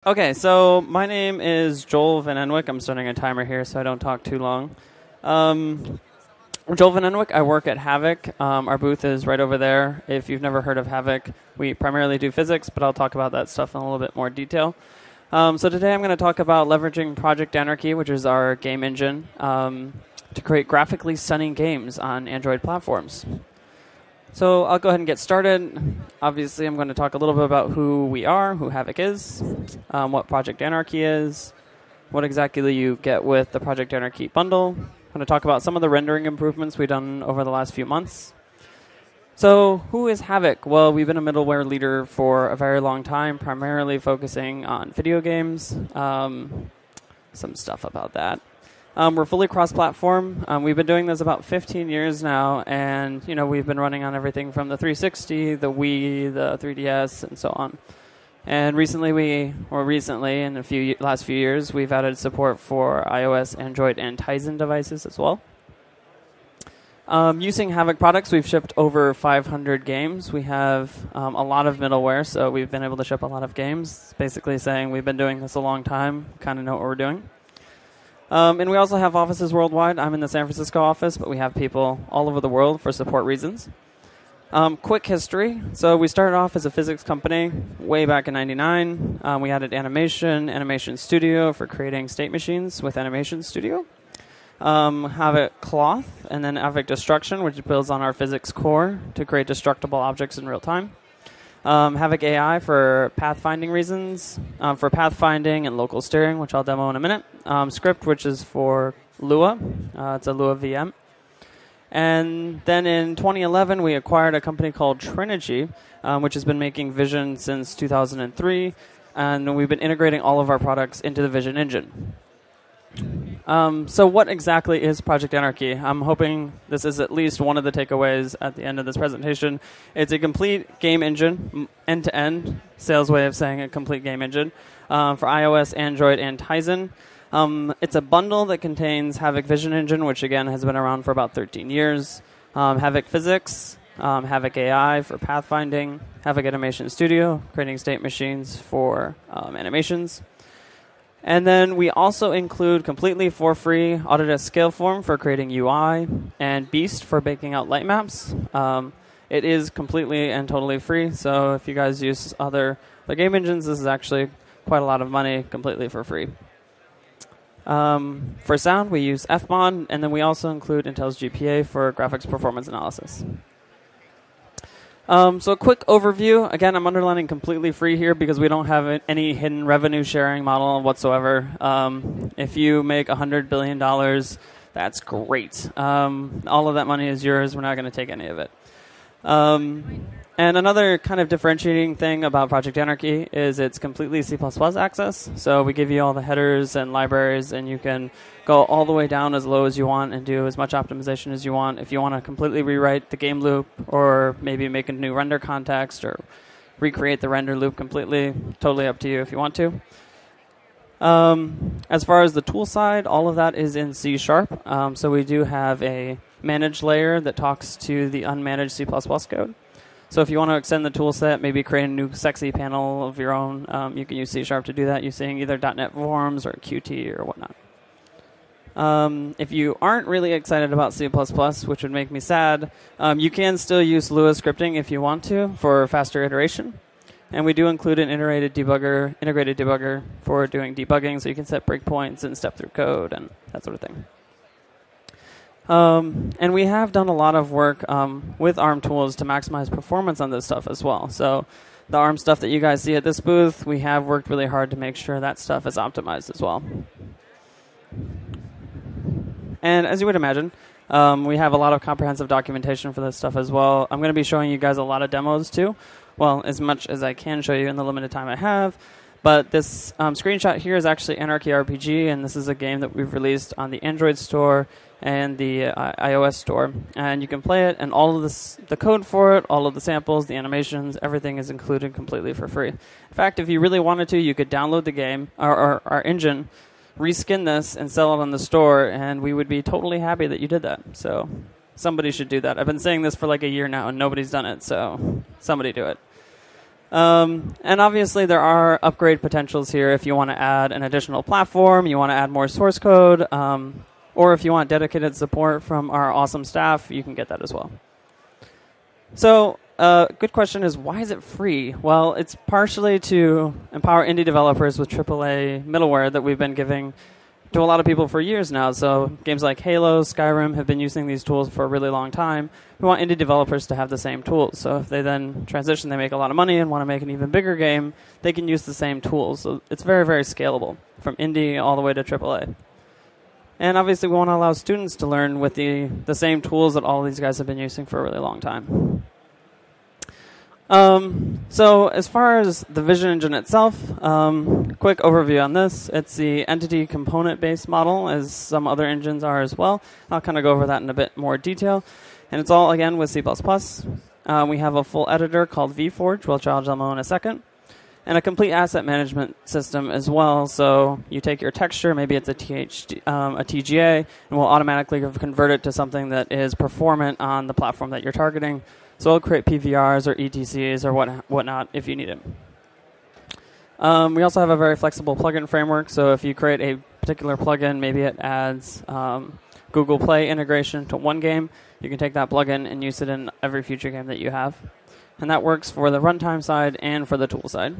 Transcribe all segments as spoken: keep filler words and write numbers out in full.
Okay, so my name is Joel Van Enwick. I'm starting a timer here so I don't talk too long. Um, I'm Joel Van Enwick. I work at Havok. Um, our booth is right over there. If you've never heard of Havok, we primarily do physics, but I'll talk about that stuff in a little bit more detail. Um, so today I'm going to talk about leveraging Project Anarchy, which is our game engine, um, to create graphically stunning games on Android platforms. So I'll go ahead and get started. Obviously, I'm going to talk a little bit about who we are, who Havok is, um, what Project Anarchy is, what exactly you get with the Project Anarchy bundle. I'm going to talk about some of the rendering improvements we've done over the last few months. So who is Havok? Well, we've been a middleware leader for a very long time, primarily focusing on video games. Um, some stuff about that. Um, we're fully cross-platform. Um, we've been doing this about fifteen years now, and you know we've been running on everything from the three sixty, the Wii, the three D S, and so on. And recently, we, or recently, in the few last few years, we've added support for iOS, Android, and Tizen devices as well. Um, using Havok products, we've shipped over five hundred games. We have um, a lot of middleware, so we've been able to ship a lot of games. Basically, saying we've been doing this a long time, kind of know what we're doing. Um, and we also have offices worldwide. I'm in the San Francisco office, but we have people all over the world for support reasons. Um, quick history. So we started off as a physics company way back in ninety-nine. Um, we added animation, Animation Studio for creating state machines with Animation Studio. Um, Havok Cloth, and then Havok Destruction, which builds on our physics core to create destructible objects in real time. Um, Havok A I for pathfinding reasons, um, for pathfinding and local steering, which I'll demo in a minute. Um, Script, which is for Lua. Uh, it's a Lua V M. And then in twenty eleven, we acquired a company called Trinity, um, which has been making Vision since two thousand three. And we've been integrating all of our products into the Vision engine. Um, so what exactly is Project Anarchy? I'm hoping this is at least one of the takeaways at the end of this presentation. It's a complete game engine, end-to-end, sales way of saying a complete game engine, um, for iOS, Android, and Tizen. Um, it's a bundle that contains Havok Vision Engine, which again has been around for about thirteen years, um, Havok Physics, um, Havok A I for pathfinding, Havok Animation Studio, creating state machines for um, animations. And then we also include completely for free Autodesk Scaleform for creating U I and Beast for baking out light maps. Um, it is completely and totally free, so if you guys use other, other game engines, this is actually quite a lot of money completely for free. Um, for sound, we use F mod, and then we also include Intel's G P A for graphics performance analysis. Um, so a quick overview. Again, I'm underlining completely free here because we don't have any hidden revenue sharing model whatsoever. Um, if you make one hundred billion dollars, that's great. Um, all of that money is yours. We're not going to take any of it. Um, and another kind of differentiating thing about Project Anarchy is it's completely C plus plus access. So we give you all the headers and libraries, and you can go all the way down as low as you want and do as much optimization as you want. If you want to completely rewrite the game loop or maybe make a new render context or recreate the render loop completely, totally up to you if you want to. Um, as far as the tool side, all of that is in C sharp. Um, so we do have a managed layer that talks to the unmanaged C plus plus code. So if you want to extend the tool set, maybe create a new sexy panel of your own, um, you can use C sharp to do that using either dot net Forms or Qt or whatnot. Um, if you aren't really excited about C plus plus, which would make me sad, um, you can still use Lua scripting if you want to for faster iteration. And we do include an integrated debugger, integrated debugger for doing debugging, so you can set breakpoints and step through code and that sort of thing. Um, and we have done a lot of work um, with ARM tools to maximize performance on this stuff as well. So the ARM stuff that you guys see at this booth, we have worked really hard to make sure that stuff is optimized as well. And as you would imagine, um, we have a lot of comprehensive documentation for this stuff as well. I'm going to be showing you guys a lot of demos too. Well, as much as I can show you in the limited time I have. But this um, screenshot here is actually Anarchy R P G, and this is a game that we've released on the Android store and the uh, iOS store. And you can play it, and all of this, the code for it, all of the samples, the animations, everything is included completely for free. In fact, if you really wanted to, you could download the game, or, or our engine, reskin this, and sell it on the store, and we would be totally happy that you did that. So somebody should do that. I've been saying this for like a year now, and nobody's done it, so somebody do it. Um, and obviously, there are upgrade potentials here if you want to add an additional platform, you want to add more source code, um, or if you want dedicated support from our awesome staff, you can get that as well. So, uh, good question is, why is it free? Well, it's partially to empower indie developers with triple A middleware that we've been giving to a lot of people for years now. So games like Halo, Skyrim have been using these tools for a really long time. We want indie developers to have the same tools. So if they then transition, they make a lot of money and want to make an even bigger game, they can use the same tools. So it's very, very scalable from indie all the way to triple A. And obviously we want to allow students to learn with the, the same tools that all these guys have been using for a really long time. Um, so as far as the vision engine itself, um, quick overview on this. It's the entity component-based model, as some other engines are as well. I'll kind of go over that in a bit more detail. And it's all, again, with C plus plus. Um, we have a full editor called vForge, which I'll demo in a second. And a complete asset management system as well. So you take your texture, maybe it's a, T H D, um, a T G A, and we'll automatically convert it to something that is performant on the platform that you're targeting. So it'll create P V Rs or E T Cs or what whatnot if you need it. Um, we also have a very flexible plugin framework. So if you create a particular plugin, maybe it adds um, Google Play integration to one game, you can take that plugin and use it in every future game that you have. And that works for the runtime side and for the tool side.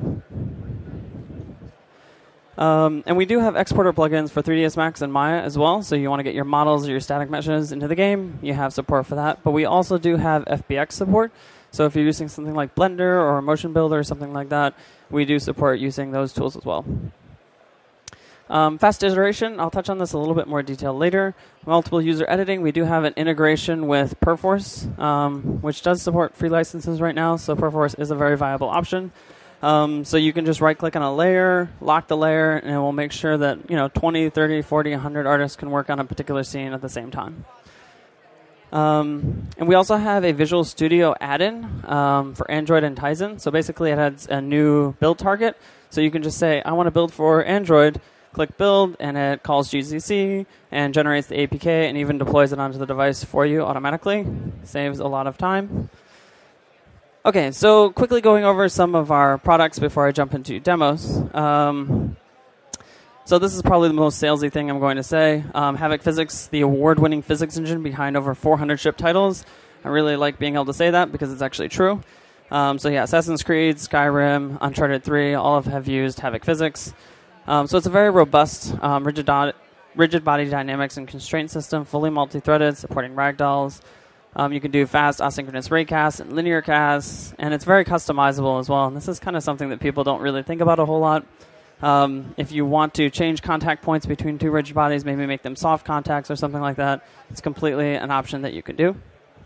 Um, and we do have exporter plugins for three D S Max and Maya as well. So you want to get your models or your static meshes into the game, you have support for that. But we also do have F B X support. So if you're using something like Blender or Motion Builder or something like that, we do support using those tools as well. Um, fast iteration, I'll touch on this a little bit more detail later. Multiple user editing, we do have an integration with Perforce, um, which does support free licenses right now. So Perforce is a very viable option. Um, so you can just right-click on a layer, lock the layer, and it will make sure that, you know, twenty, thirty, forty, one hundred artists can work on a particular scene at the same time. Um, and we also have a Visual Studio add-in um, for Android and Tizen. So basically it adds a new build target. So you can just say, I want to build for Android, click build, and it calls G D C and generates the A P K and even deploys it onto the device for you automatically. Saves a lot of time. Okay, so quickly going over some of our products before I jump into demos. Um, so this is probably the most salesy thing I'm going to say. Um, Havok Physics, the award-winning physics engine behind over four hundred shipped titles. I really like being able to say that because it's actually true. Um, so yeah, Assassin's Creed, Skyrim, Uncharted three, all of have used Havok Physics. Um, so it's a very robust um, rigid, rigid body dynamics and constraint system, fully multi-threaded, supporting ragdolls. Um, you can do fast asynchronous raycasts and linear casts, and it's very customizable as well. And this is kind of something that people don't really think about a whole lot. Um, if you want to change contact points between two rigid bodies, maybe make them soft contacts or something like that, it's completely an option that you can do.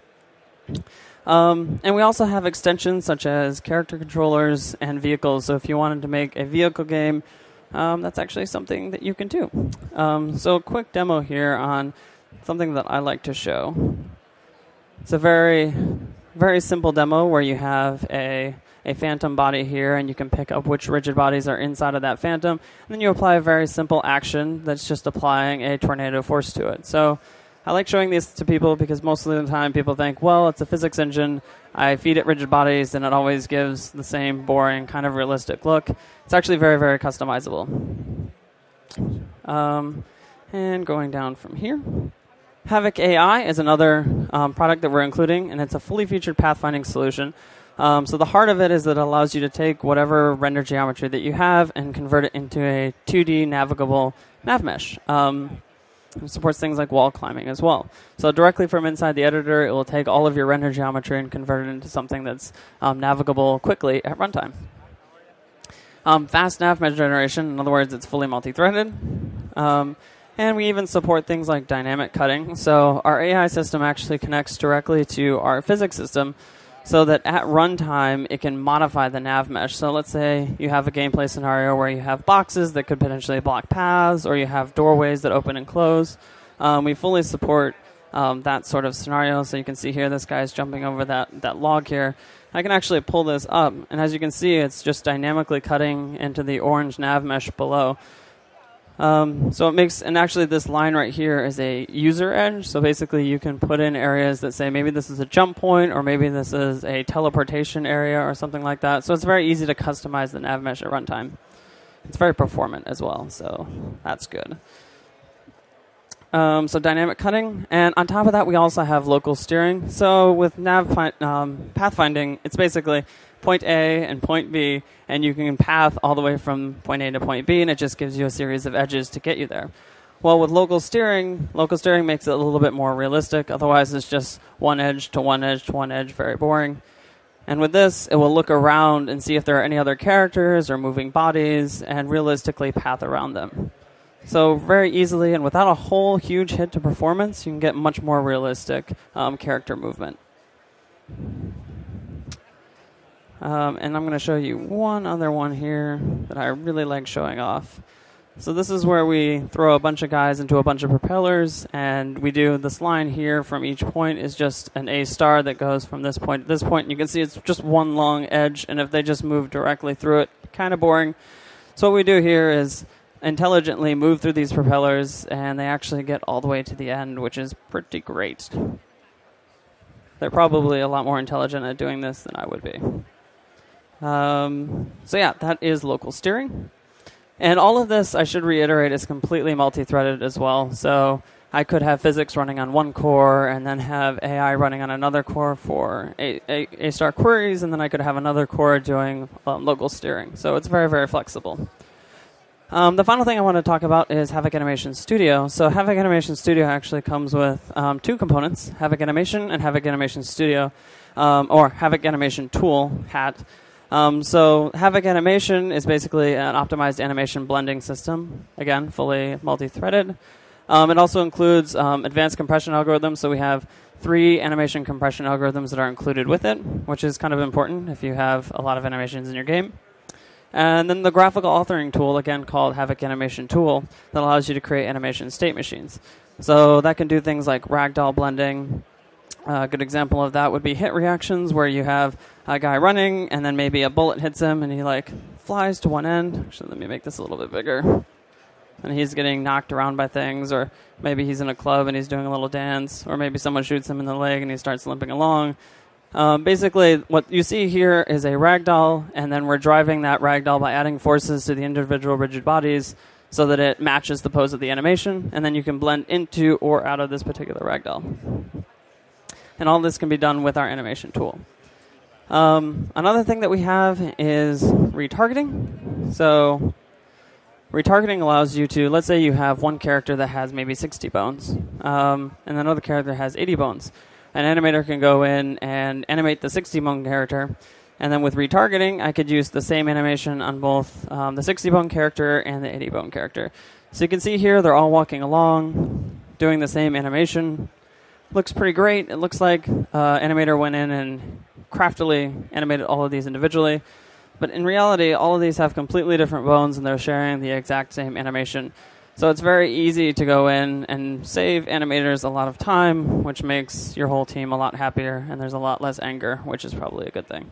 Um, and we also have extensions such as character controllers and vehicles. So if you wanted to make a vehicle game, um, that's actually something that you can do. Um, so a quick demo here on something that I like to show. It's a very, very simple demo where you have a, a phantom body here, and you can pick up which rigid bodies are inside of that phantom. And then you apply a very simple action that's just applying a tornado force to it. So I like showing these to people because most of the time people think, well, it's a physics engine. I feed it rigid bodies, and it always gives the same boring kind of realistic look. It's actually very, very customizable. Um, and going down from here. Havok A I is another um, product that we're including, and it's a fully featured pathfinding solution. Um, so the heart of it is that it allows you to take whatever render geometry that you have and convert it into a two D navigable nav mesh. Um, it supports things like wall climbing as well. So directly from inside the editor, it will take all of your render geometry and convert it into something that's um, navigable quickly at runtime. Um, fast nav mesh generation, in other words, it's fully multi-threaded. Um, And we even support things like dynamic cutting. So our A I system actually connects directly to our physics system so that at runtime, it can modify the nav mesh. So let's say you have a gameplay scenario where you have boxes that could potentially block paths, or you have doorways that open and close. Um, we fully support um, that sort of scenario. So you can see here, this guy's jumping over that, that log here. I can actually pull this up. And as you can see, it's just dynamically cutting into the orange nav mesh below. Um, so it makes, and actually this line right here is a user edge. So basically you can put in areas that say maybe this is a jump point, or maybe this is a teleportation area or something like that. So it's very easy to customize the nav mesh at runtime. It's very performant as well, so that's good. Um, so dynamic cutting, and on top of that we also have local steering. So with nav um, pathfinding, it's basically point A and point B, and you can path all the way from point A to point B, and it just gives you a series of edges to get you there. Well, with local steering, local steering makes it a little bit more realistic. Otherwise, it's just one edge to one edge to one edge, very boring. And with this, it will look around and see if there are any other characters or moving bodies, and realistically path around them. So very easily, and without a whole huge hit to performance, you can get much more realistic um, character movement. Um, and I'm going to show you one other one here that I really like showing off. So this is where we throw a bunch of guys into a bunch of propellers, and we do this line here from each point is just an A star that goes from this point to this point. And you can see it's just one long edge, and if they just move directly through it, kind of boring. So what we do here is intelligently move through these propellers, and they actually get all the way to the end, which is pretty great. They're probably a lot more intelligent at doing this than I would be. Um, so yeah, that is local steering. And all of this, I should reiterate, is completely multi-threaded as well. So I could have physics running on one core and then have A I running on another core for A, A, A-star queries, and then I could have another core doing um, local steering. So it's very, very flexible. Um, the final thing I want to talk about is Havok Animation Studio. So Havok Animation Studio actually comes with um, two components, Havok Animation and Havok Animation Studio, um, or Havok Animation Tool, H A T. Um, so Havok Animation is basically an optimized animation blending system, again, fully multi-threaded. Um, it also includes um, advanced compression algorithms, so we have three animation compression algorithms that are included with it, which is kind of important if you have a lot of animations in your game. And then the graphical authoring tool, again, called Havok Animation Tool, that allows you to create animation state machines. So that can do things like ragdoll blending. Uh, a good example of that would be hit reactions, where you have a guy running, and then maybe a bullet hits him, and he like flies to one end. Actually, let me make this a little bit bigger. And he's getting knocked around by things, or maybe he's in a club and he's doing a little dance, or maybe someone shoots him in the leg and he starts limping along. Um, basically, what you see here is a ragdoll, and then we're driving that ragdoll by adding forces to the individual rigid bodies so that it matches the pose of the animation, and then you can blend into or out of this particular ragdoll. And all this can be done with our animation tool. Um, another thing that we have is retargeting. So retargeting allows you to, let's say you have one character that has maybe sixty bones, um, and another character has eighty bones. An animator can go in and animate the sixty bone character, and then with retargeting, I could use the same animation on both um, the sixty bone character and the eighty bone character. So you can see here they're all walking along, doing the same animation. Looks pretty great. It looks like uh, animator went in and craftily animated all of these individually. But in reality, all of these have completely different bones, and they're sharing the exact same animation. So it's very easy to go in and save animators a lot of time, which makes your whole team a lot happier, and there's a lot less anger, which is probably a good thing.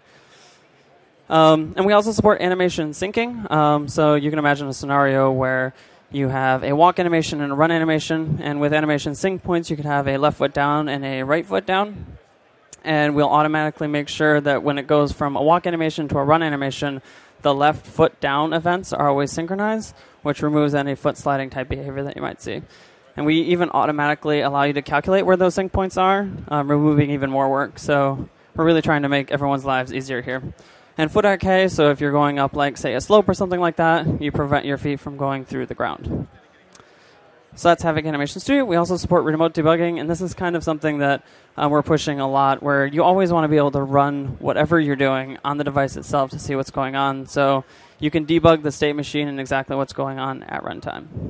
Um, and we also support animation syncing. Um, so you can imagine a scenario where you have a walk animation and a run animation, and with animation sync points, you could have a left foot down and a right foot down. And we'll automatically make sure that when it goes from a walk animation to a run animation, the left foot down events are always synchronized, which removes any foot sliding type behavior that you might see. And we even automatically allow you to calculate where those sync points are, um, removing even more work. So we're really trying to make everyone's lives easier here. And foot arcade, so if you're going up, like, say, a slope or something like that, you prevent your feet from going through the ground. So that's Havok Animation Studio. We also support remote debugging, and this is kind of something that uh, we're pushing a lot, where you always want to be able to run whatever you're doing on the device itself to see what's going on. So you can debug the state machine and exactly what's going on at runtime.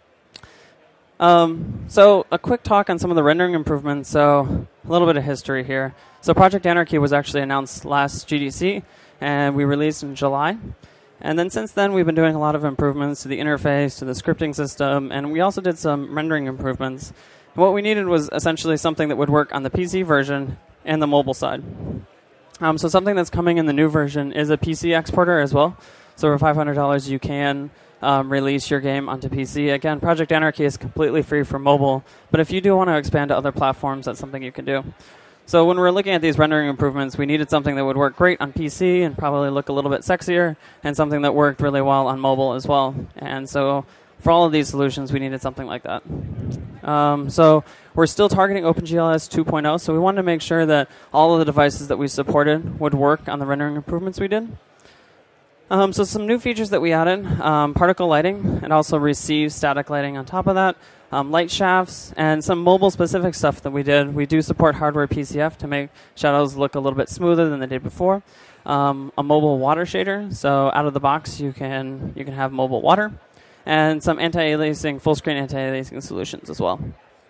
Um, so a quick talk on some of the rendering improvements. So a little bit of history here. So Project Anarchy was actually announced last G D C, and we released in July. And then since then, we've been doing a lot of improvements to the interface, to the scripting system, and we also did some rendering improvements. And what we needed was essentially something that would work on the P C version and the mobile side. Um, so something that's coming in the new version is a P C exporter as well. So for five hundred dollars, you can um, release your game onto P C. Again, Project Anarchy is completely free for mobile, but if you do want to expand to other platforms, that's something you can do. So when we're looking at these rendering improvements, we needed something that would work great on P C and probably look a little bit sexier, and something that worked really well on mobile as well. And so for all of these solutions, we needed something like that. Um, so we're still targeting OpenGLS two point oh, so we wanted to make sure that all of the devices that we supported would work on the rendering improvements we did. Um, so some new features that we added, um, particle lighting, and also receive static lighting on top of that, um, light shafts, and some mobile-specific stuff that we did. We do support hardware P C F to make shadows look a little bit smoother than they did before. Um, a mobile water shader, so out of the box you can you can have mobile water, and some anti-aliasing, full-screen anti-aliasing solutions as well.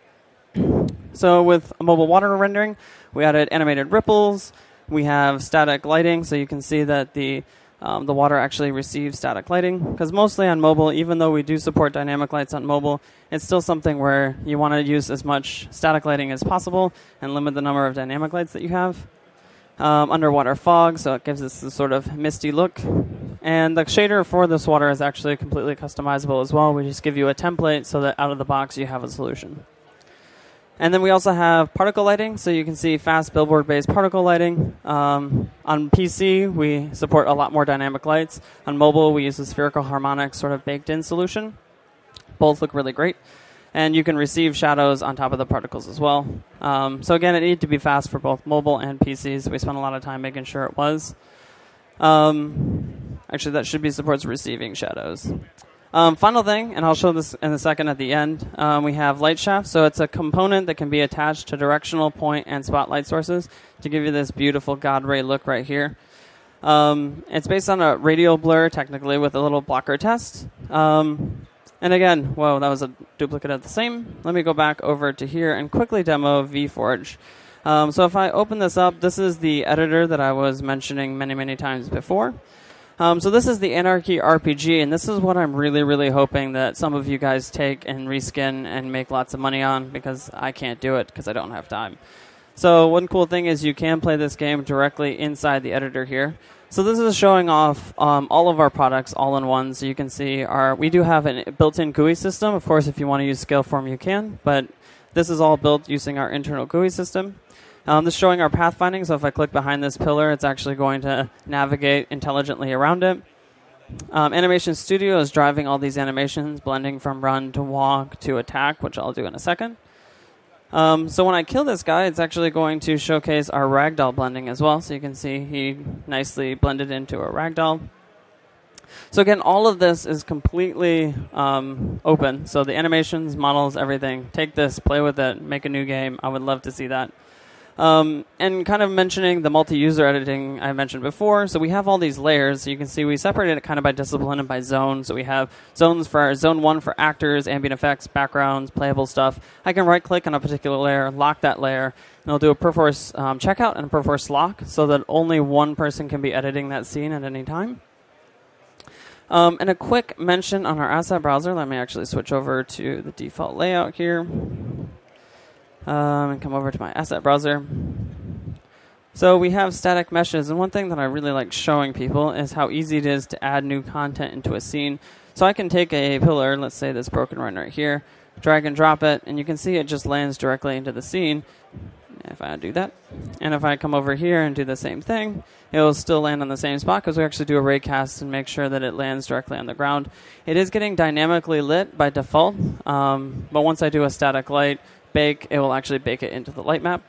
So with mobile water rendering, we added animated ripples. We have static lighting, so you can see that the Um, the water actually receives static lighting, because mostly on mobile, even though we do support dynamic lights on mobile, it's still something where you want to use as much static lighting as possible and limit the number of dynamic lights that you have. Um, underwater fog, so it gives us this sort of misty look. And the shader for this water is actually completely customizable as well. We just give you a template so that out of the box you have a solution. And then we also have particle lighting, so you can see fast billboard-based particle lighting. Um, on P C, we support a lot more dynamic lights. On mobile, we use a spherical harmonic sort of baked-in solution. Both look really great. And you can receive shadows on top of the particles as well. Um, so again, it needed to be fast for both mobile and P Cs. We spent a lot of time making sure it was. Um, actually, that should be supports receiving shadows. Um, final thing, and I'll show this in a second at the end, um, we have light shaft. So it's a component that can be attached to directional, point, and spotlight sources to give you this beautiful God ray look right here. Um, it's based on a radial blur, technically, with a little blocker test. Um, and again, whoa, that was a duplicate of the same. Let me go back over to here and quickly demo VForge. Um, so if I open this up, this is the editor that I was mentioning many, many times before. Um, so this is the Anarchy R P G, and this is what I'm really, really hoping that some of you guys take and reskin and make lots of money on, because I can't do it because I don't have time. So one cool thing is you can play this game directly inside the editor here. So this is showing off um, all of our products all in one. So you can see our we do have a built-in G U I system. Of course, if you want to use Scaleform, you can, but this is all built using our internal G U I system. Um, this is showing our pathfinding, so if I click behind this pillar, it's actually going to navigate intelligently around it. Um, Animation Studio is driving all these animations, blending from run to walk to attack, which I'll do in a second. Um, so when I kill this guy, it's actually going to showcase our ragdoll blending as well. So you can see he nicely blended into a ragdoll. So again, all of this is completely um, open. So the animations, models, everything. Take this, play with it, make a new game. I would love to see that. Um, and kind of mentioning the multi-user editing I mentioned before. So we have all these layers. So you can see we separated it kind of by discipline and by zone. So we have zones for zone one for actors, ambient effects, backgrounds, playable stuff. I can right-click on a particular layer, lock that layer, and I'll do a Perforce um, checkout and a Perforce lock so that only one person can be editing that scene at any time. Um, and a quick mention on our asset browser. Let me actually switch over to the default layout here. Um, and come over to my asset browser. So we have static meshes, and one thing that I really like showing people is how easy it is to add new content into a scene. So I can take a pillar, let's say this broken run right here, drag and drop it, and you can see it just lands directly into the scene. If I do that, and if I come over here and do the same thing, it will still land on the same spot because we actually do a raycast and make sure that it lands directly on the ground. It is getting dynamically lit by default, um, but once I do a static light bake, it will actually bake it into the light map.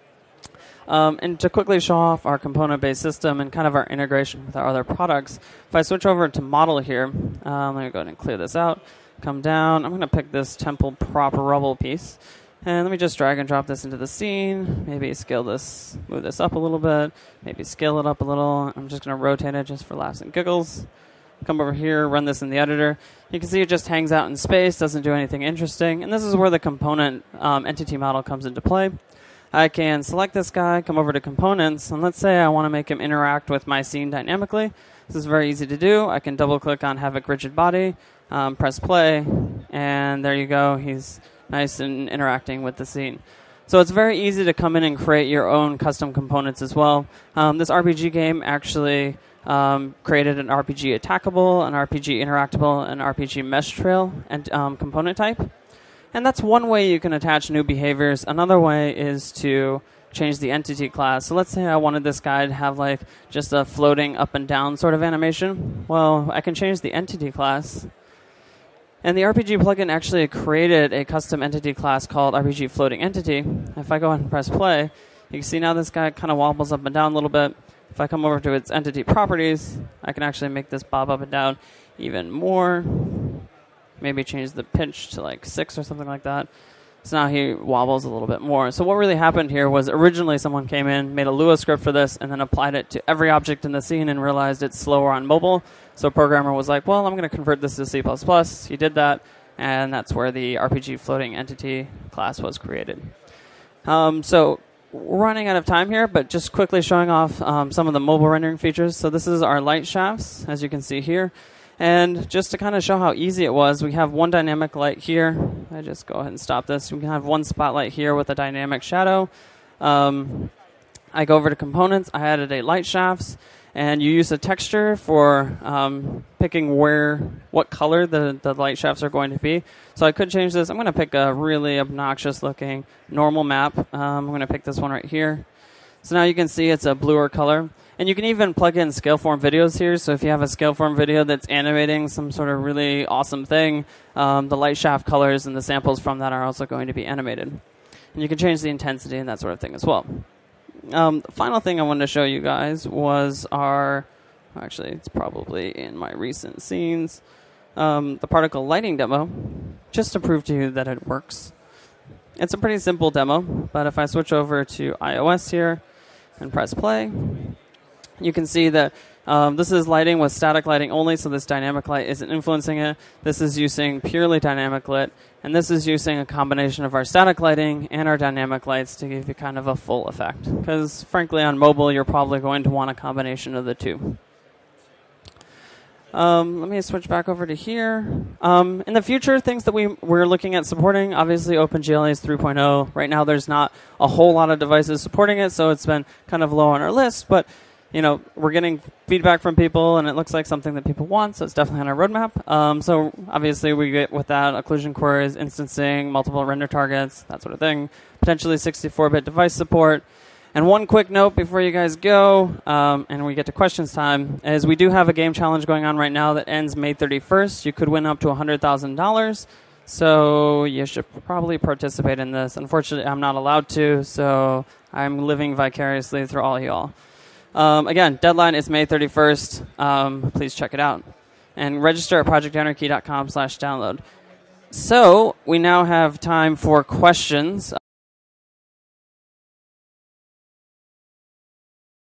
Um, and to quickly show off our component-based system and kind of our integration with our other products, if I switch over to model here, um, let me go ahead and clear this out, come down. I'm going to pick this temple prop rubble piece, and let me just drag and drop this into the scene, maybe scale this, move this up a little bit, maybe scale it up a little. I'm just going to rotate it just for laughs and giggles. Come over here, run this in the editor. You can see it just hangs out in space, doesn't do anything interesting. And this is where the component um, entity model comes into play. I can select this guy, come over to components, and let's say I want to make him interact with my scene dynamically. This is very easy to do. I can double click on Havok rigid body, um, press play, and there you go. He's nice and interacting with the scene. So it's very easy to come in and create your own custom components as well. Um, this R P G game actually um, created an R P G attackable, an R P G interactable, an R P G mesh trail and um, component type. And that's one way you can attach new behaviors. Another way is to change the entity class. So let's say I wanted this guy to have like just a floating up and down sort of animation. Well, I can change the entity class. And the R P G plugin actually created a custom entity class called R P G floating entity. If I go ahead and press play, you can see now this guy kind of wobbles up and down a little bit. If I come over to its entity properties, I can actually make this bob up and down even more. Maybe change the pitch to like six or something like that. So now he wobbles a little bit more. So what really happened here was originally someone came in, made a Lua script for this, and then applied it to every object in the scene and realized it's slower on mobile. So a programmer was like, well, I'm going to convert this to C plus plus. He did that, and that's where the R P G floating entity class was created. Um, so we're running out of time here, but just quickly showing off um, some of the mobile rendering features. So this is our light shafts, as you can see here. And just to kind of show how easy it was, we have one dynamic light here. I just go ahead and stop this. We can have one spotlight here with a dynamic shadow. Um, I go over to components. I added a light shafts. And you use a texture for um, picking where, what color the, the light shafts are going to be. So I could change this. I'm going to pick a really obnoxious looking normal map. Um, I'm going to pick this one right here. So now you can see it's a bluer color. And you can even plug in scaleform videos here. So if you have a scaleform video that's animating some sort of really awesome thing, um, the light shaft colors and the samples from that are also going to be animated. And you can change the intensity and that sort of thing as well. Um, the final thing I wanted to show you guys was our, actually it's probably in my recent scenes, um, the particle lighting demo, just to prove to you that it works. It's a pretty simple demo, but if I switch over to iOS here and press play, you can see that um, this is lighting with static lighting only, so this dynamic light isn't influencing it. This is using purely dynamic lit, and this is using a combination of our static lighting and our dynamic lights to give you kind of a full effect. Because frankly, on mobile, you're probably going to want a combination of the two. Um, let me switch back over to here. Um, in the future, things that we, we're looking at supporting, obviously OpenGL is three point oh. Right now, there's not a whole lot of devices supporting it, so it's been kind of low on our list, but you know, we're getting feedback from people, and it looks like something that people want, so it's definitely on our roadmap. Um, so obviously, we get with that occlusion queries, instancing, multiple render targets, that sort of thing. Potentially sixty-four bit device support. And one quick note before you guys go, um, and we get to questions time, is we do have a game challenge going on right now that ends May thirty-first. You could win up to one hundred thousand dollars. So you should probably participate in this. Unfortunately, I'm not allowed to, so I'm living vicariously through all y'all. Um, again, deadline is May thirty-first. Um, please check it out. And register at project anarchy dot com slash download. So we now have time for questions.